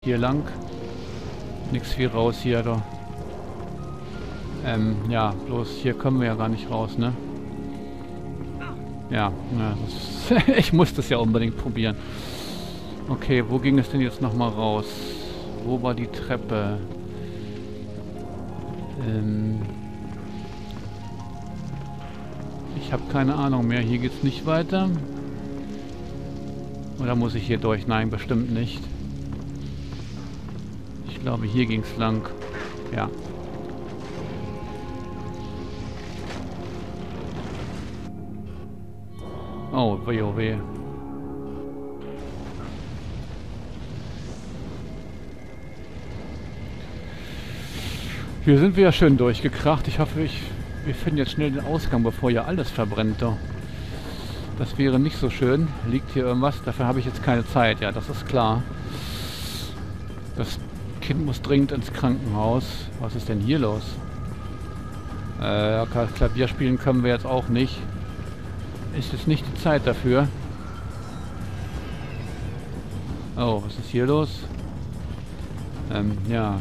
Hier lang. Nix viel raus hier, doch. Ja, bloß hier kommen wir ja gar nicht raus, ne? Ja, ich muss das ja unbedingt probieren. Okay, wo ging es denn jetzt nochmal raus? Wo war die Treppe? Ich habe keine Ahnung mehr. Hier geht's nicht weiter. Oder muss ich hier durch? Nein, bestimmt nicht. Ich glaube, hier ging's lang. Ja. Oh, weh, oh weh. Hier sind wir ja schön durchgekracht. Ich hoffe, wir finden jetzt schnell den Ausgang, bevor hier alles verbrennt. Doch. Das wäre nicht so schön. Liegt hier irgendwas? Dafür habe ich jetzt keine Zeit. Ja, das ist klar. Das Kind muss dringend ins Krankenhaus. Was ist denn hier los? Klavier spielen können wir jetzt auch nicht. Ist jetzt nicht die Zeit dafür. Oh, was ist hier los? Ja.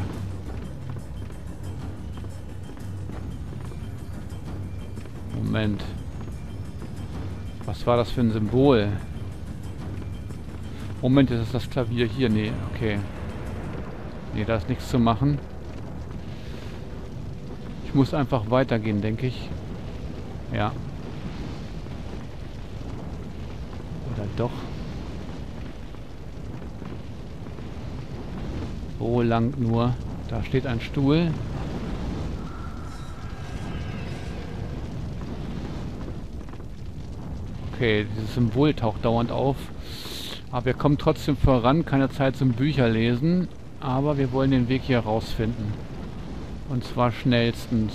Moment. Was war das für ein Symbol? Moment, ist das Klavier hier? Nee, okay. Nee, da ist nichts zu machen. Ich muss einfach weitergehen, denke ich. Ja. Oder doch? Wo lang nur? Da steht ein Stuhl. Okay, dieses Symbol taucht dauernd auf. Aber wir kommen trotzdem voran. Keine Zeit zum Bücherlesen. Aber wir wollen den Weg hier rausfinden. Und zwar schnellstens.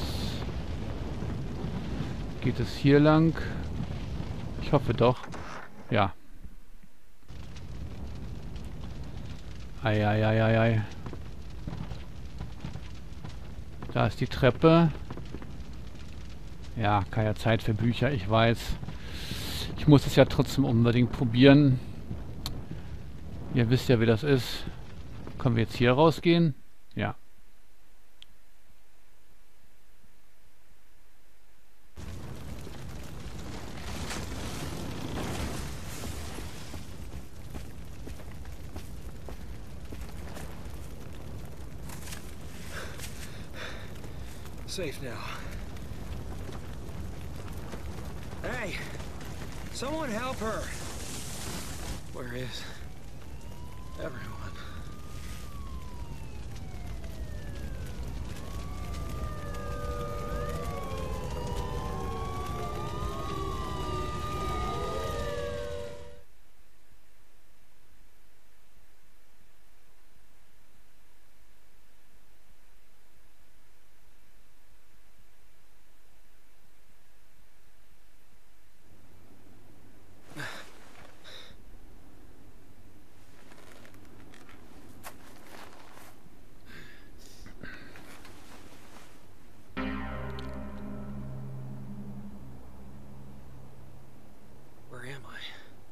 Geht es hier lang? Ich hoffe doch. Ja. Eieieiei. Da ist die Treppe. Ja, keine Zeit für Bücher, ich weiß. Ich muss es ja trotzdem unbedingt probieren. Ihr wisst ja, wie das ist. Können wir jetzt hier rausgehen? Ja. Safe now. Hey! Someone help her! Where is everyone? Where am I?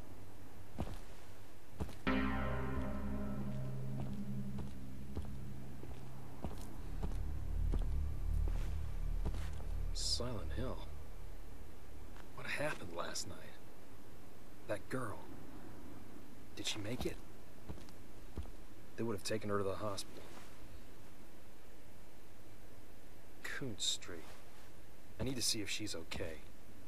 Silent Hill. What happened last night? That girl. Did she make it? They would have taken her to the hospital. Coon Street. I need to see if she's okay.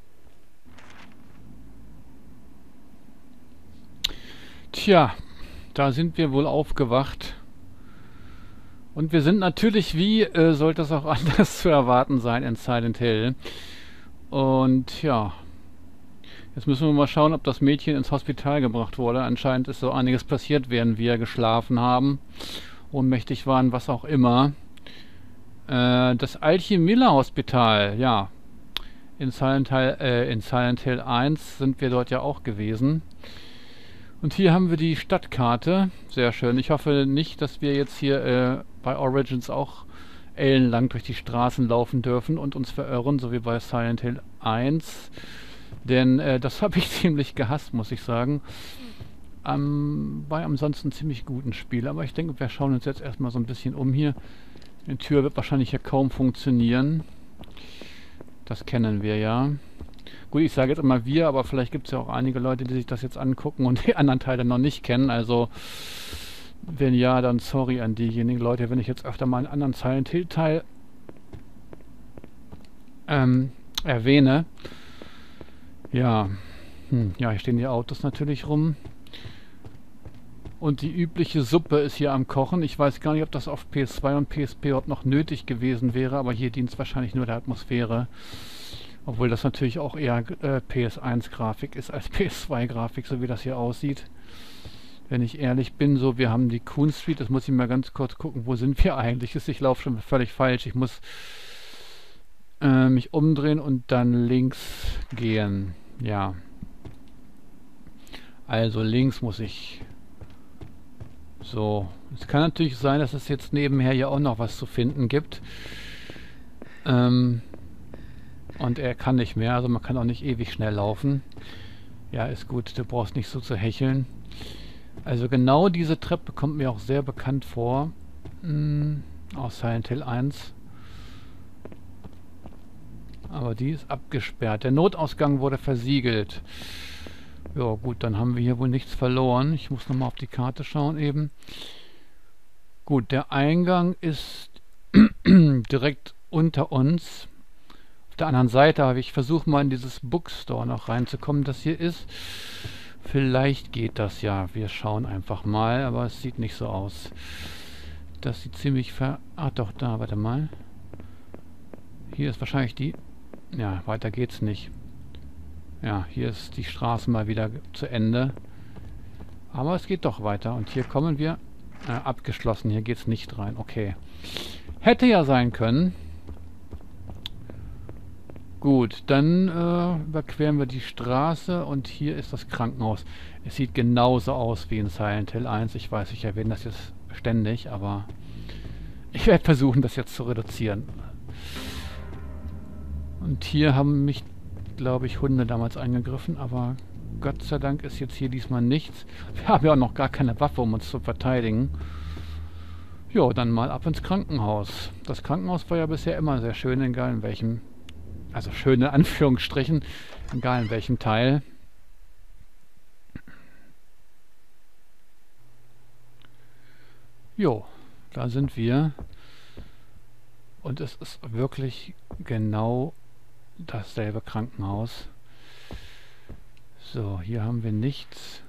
Tja, da sind wir wohl aufgewacht. Und wir sind natürlich, wie sollte es auch anders zu erwarten sein, in Silent Hill. Und ja, jetzt müssen wir mal schauen, ob das Mädchen ins Hospital gebracht wurde. Anscheinend ist so einiges passiert, während wir geschlafen haben, ohnmächtig waren, was auch immer. Das Alchemilla Hospital, ja. In Silent Hill 1 sind wir dort ja auch gewesen. Und hier haben wir die Stadtkarte. Sehr schön. Ich hoffe nicht, dass wir jetzt hier bei Origins auch ellenlang durch die Straßen laufen dürfen und uns verirren, so wie bei Silent Hill 1. Denn das habe ich ziemlich gehasst, muss ich sagen. bei ansonsten ziemlich guten Spiel. Aber ich denke, wir schauen uns jetzt erstmal so ein bisschen um hier. Die Tür wird wahrscheinlich ja kaum funktionieren. Das kennen wir ja. Gut, ich sage jetzt immer wir, aber vielleicht gibt es ja auch einige Leute, die sich das jetzt angucken und die anderen Teile noch nicht kennen. Also, wenn ja, dann sorry an diejenigen Leute, wenn ich jetzt öfter mal einen anderen Silent Hill Teil erwähne. Ja, ja, hier stehen die Autos natürlich rum. Und die übliche Suppe ist hier am Kochen. Ich weiß gar nicht, ob das auf PS2 und PSP überhaupt noch nötig gewesen wäre, aber hier dient es wahrscheinlich nur der Atmosphäre. Obwohl das natürlich auch eher PS1-Grafik ist als PS2-Grafik, so wie das hier aussieht. Wenn ich ehrlich bin, so, wir haben die Coon Street, das muss ich mal ganz kurz gucken, wo sind wir eigentlich? Ich laufe schon völlig falsch. Ich muss mich umdrehen und dann links gehen. Ja. Also links muss ich. So. Es kann natürlich sein, dass es jetzt nebenher ja auch noch was zu finden gibt. Und er kann nicht mehr, also man kann auch nicht ewig schnell laufen. Ja, ist gut, du brauchst nicht so zu hecheln. Also genau diese Treppe kommt mir auch sehr bekannt vor. Aus Silent Hill 1. Aber die ist abgesperrt. Der Notausgang wurde versiegelt. Ja gut, dann haben wir hier wohl nichts verloren. Ich muss nochmal auf die Karte schauen eben. Gut, der Eingang ist direkt unter uns. Auf der anderen Seite habe ich versucht mal in dieses Bookstore noch reinzukommen, das hier ist. Vielleicht geht das ja. Wir schauen einfach mal, aber es sieht nicht so aus. Das sieht ziemlich Ah doch, da, warte mal. Hier ist wahrscheinlich die... Ja, weiter geht's nicht. Ja, hier ist die Straße mal wieder zu Ende. Aber es geht doch weiter. Und hier kommen wir... abgeschlossen, hier geht's nicht rein. Okay. Hätte ja sein können. Gut, dann überqueren wir die Straße und hier ist das Krankenhaus. Es sieht genauso aus wie in Silent Hill 1. Ich weiß, ich erwähne das jetzt ständig, aber ich werde versuchen, das jetzt zu reduzieren. Und hier haben mich, glaube ich, Hunde damals angegriffen, aber Gott sei Dank ist jetzt hier diesmal nichts. Wir haben ja auch noch gar keine Waffe, um uns zu verteidigen. Jo, dann mal ab ins Krankenhaus. Das Krankenhaus war ja bisher immer sehr schön, egal in welchem... Also schöne Anführungsstrichen, egal in welchem Teil. Jo, da sind wir. Und es ist wirklich genau dasselbe Krankenhaus. So, hier haben wir nichts.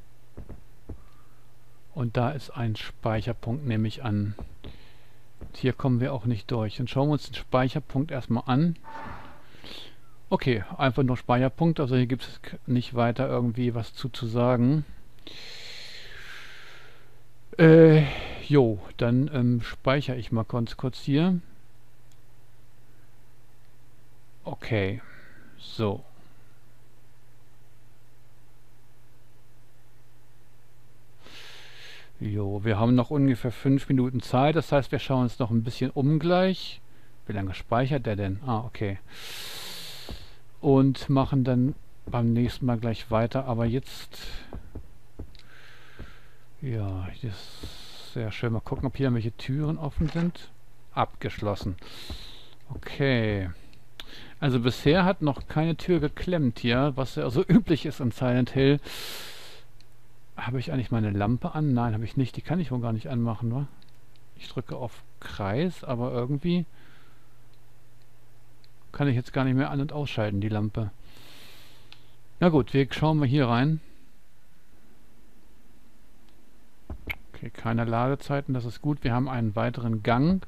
Und da ist ein Speicherpunkt, nehme ich an. Hier kommen wir auch nicht durch. Dann schauen wir uns den Speicherpunkt erstmal an. Okay, einfach nur Speicherpunkt, also hier gibt es nicht weiter irgendwie was zu sagen. Jo, dann speichere ich mal ganz kurz hier. Okay, so. Jo, wir haben noch ungefähr 5 Minuten Zeit, das heißt, wir schauen uns noch ein bisschen um gleich. Wie lange speichert der denn? Ah, okay. Und machen dann beim nächsten Mal gleich weiter, aber jetzt... Ja, das ist sehr schön. Mal gucken, ob hier welche Türen offen sind. Abgeschlossen. Okay. Also bisher hat noch keine Tür geklemmt hier, was ja so üblich ist in Silent Hill. Habe ich eigentlich meine Lampe an? Nein, habe ich nicht. Die kann ich wohl gar nicht anmachen, wa? Ich drücke auf Kreis, aber irgendwie kann ich jetzt gar nicht mehr an- und ausschalten, die Lampe. Na gut, wir schauen mal hier rein. Okay, keine Ladezeiten, das ist gut. Wir haben einen weiteren Gang.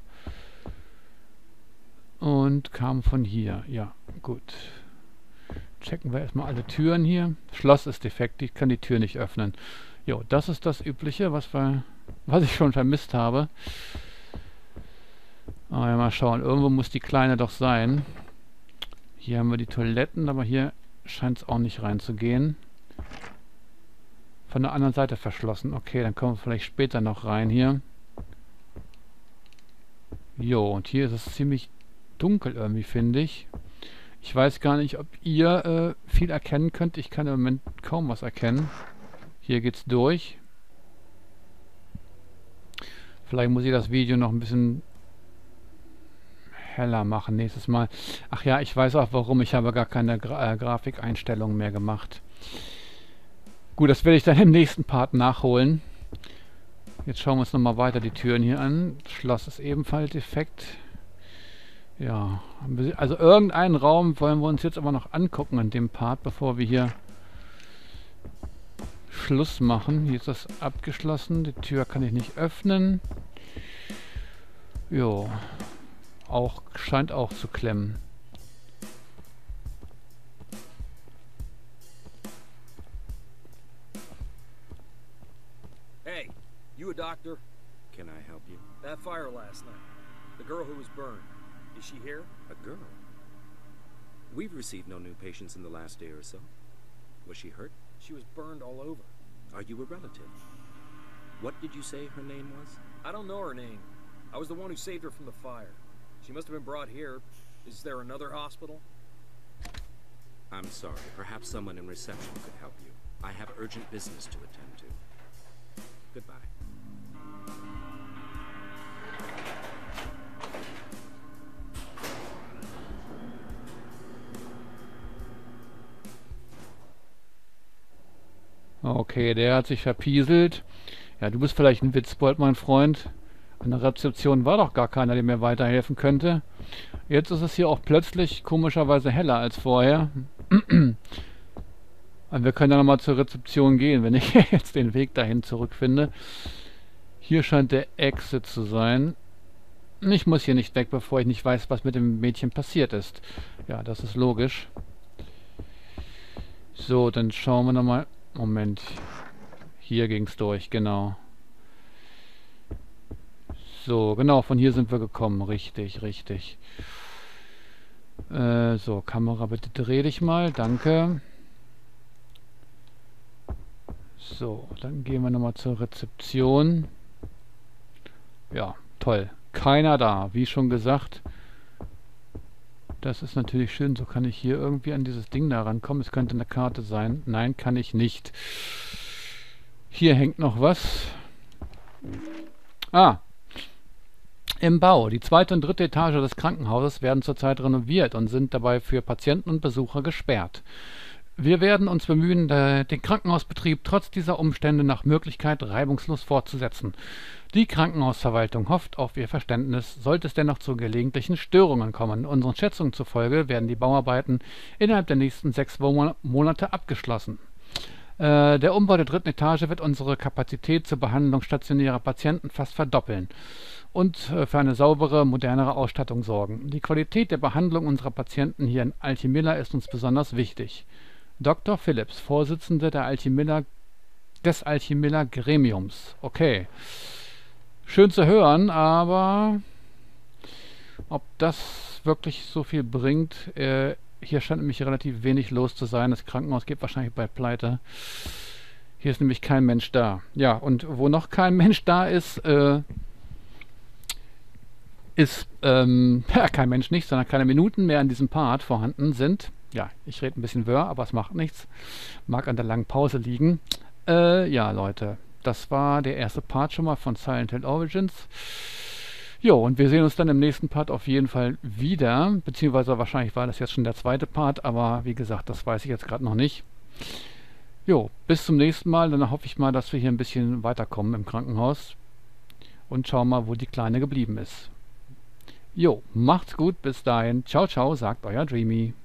Und kamen von hier. Ja, gut. Checken wir erstmal alle Türen hier. Schloss ist defekt, ich kann die Tür nicht öffnen. Jo, das ist das Übliche, was ich schon vermisst habe. Aber ja, mal schauen, irgendwo muss die Kleine doch sein. Hier haben wir die Toiletten, aber hier scheint es auch nicht reinzugehen. Von der anderen Seite verschlossen. Okay, dann kommen wir vielleicht später noch rein hier. Jo, und hier ist es ziemlich dunkel irgendwie, finde ich. Ich weiß gar nicht, ob ihr viel erkennen könnt. Ich kann im Moment kaum was erkennen. Hier geht's durch. Vielleicht muss ich das Video noch ein bisschen heller machen nächstes Mal. Ach ja, ich weiß auch warum. Ich habe gar keine Grafikeinstellungen mehr gemacht. Gut, das werde ich dann im nächsten Part nachholen. Jetzt schauen wir uns nochmal weiter die Türen hier an. Schloss ist ebenfalls defekt. Ja, also irgendeinen Raum wollen wir uns jetzt aber noch angucken in dem Part, bevor wir hier Schluss machen. Hier ist das abgeschlossen. Die Tür kann ich nicht öffnen. Jo, scheint auch zu klemmen. Hey, you a doctor? Can I help you? That fire last night. The girl who was burned. Is she here? A girl? We've received no new patients in the last day or so. Was she hurt? She was burned all over. Are you a relative? What did you say her name was? I don't know her name. I was the one who saved her from the fire. She must have been brought here. Is there another hospital? I'm sorry. Perhaps someone in reception could help you. I have urgent business to attend to. Goodbye. Okay, der hat sich verpieselt. Ja, du bist vielleicht ein Witzbold, mein Freund. An der Rezeption war doch gar keiner, der mir weiterhelfen könnte. Jetzt ist es hier auch plötzlich komischerweise heller als vorher. Aber wir können ja nochmal zur Rezeption gehen, wenn ich jetzt den Weg dahin zurückfinde. Hier scheint der Exit zu sein. Ich muss hier nicht weg, bevor ich nicht weiß, was mit dem Mädchen passiert ist. Ja, das ist logisch. So, dann schauen wir nochmal. Moment. Hier ging es durch, genau. So, genau, von hier sind wir gekommen. Richtig, richtig. So, Kamera, bitte dreh dich mal. Danke. So, dann gehen wir nochmal zur Rezeption. Ja, toll. Keiner da, wie schon gesagt. Das ist natürlich schön. So kann ich hier irgendwie an dieses Ding da rankommen. Es könnte eine Karte sein. Nein, kann ich nicht. Hier hängt noch was. Ah. Im Bau. Die zweite und dritte Etage des Krankenhauses werden zurzeit renoviert und sind dabei für Patienten und Besucher gesperrt. Wir werden uns bemühen, den Krankenhausbetrieb trotz dieser Umstände nach Möglichkeit reibungslos fortzusetzen. Die Krankenhausverwaltung hofft auf Ihr Verständnis, sollte es dennoch zu gelegentlichen Störungen kommen. Unseren Schätzungen zufolge werden die Bauarbeiten innerhalb der nächsten 6 Monate abgeschlossen. Der Umbau der dritten Etage wird unsere Kapazität zur Behandlung stationärer Patienten fast verdoppeln und für eine saubere, modernere Ausstattung sorgen. Die Qualität der Behandlung unserer Patienten hier in Alchimilla ist uns besonders wichtig. Dr. Phillips, Vorsitzende des Alchimilla Gremiums. Okay. Schön zu hören, aber ob das wirklich so viel bringt, hier scheint nämlich relativ wenig los zu sein. Das Krankenhaus geht wahrscheinlich bald pleite. Hier ist nämlich kein Mensch da. Ja, und wo noch kein Mensch da ist, kein Mensch nicht, sondern keine Minuten mehr in diesem Part vorhanden sind. Ja, ich rede ein bisschen wirr, aber es macht nichts. Mag an der langen Pause liegen. Ja, Leute, das war der erste Part schon mal von Silent Hill Origins. Jo, und wir sehen uns dann im nächsten Part auf jeden Fall wieder. Beziehungsweise wahrscheinlich war das jetzt schon der zweite Part, aber wie gesagt, das weiß ich jetzt gerade noch nicht. Jo, bis zum nächsten Mal. Dann hoffe ich mal, dass wir hier ein bisschen weiterkommen im Krankenhaus. Und schauen mal, wo die Kleine geblieben ist. Jo, macht's gut, bis dahin. Ciao, ciao, sagt euer Dreamy.